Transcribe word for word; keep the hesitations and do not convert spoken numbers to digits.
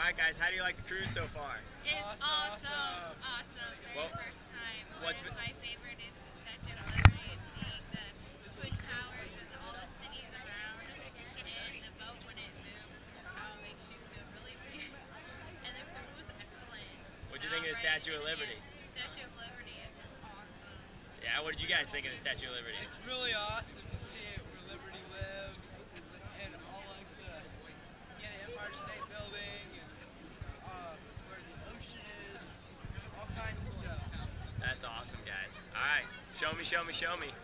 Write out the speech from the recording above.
right, guys, how do you like the cruise so far? It's awesome, awesome. awesome. Very Well, first time. What's One of been, my favorite is the Statue of Liberty, seeing the Twin Towers and all the cities around, and the boat when it moves, how it makes you feel really weird. And the food was excellent. what'd you think of the Statue of Liberty? The Statue of Liberty is awesome. Yeah, what did you guys think of the Statue of Liberty? It's really awesome to see it where Liberty lives, and all like the, yeah, the Empire State Building, and uh, where the ocean is, all kinds of stuff. That's awesome, guys. All right, show me, show me, show me.